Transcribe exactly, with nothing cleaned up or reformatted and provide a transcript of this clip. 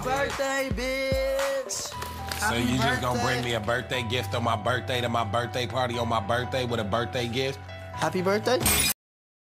birthday, bitch. So Happy you birthday. just gonna bring me a birthday gift on my birthday to my birthday party on my birthday with a birthday gift? Happy birthday.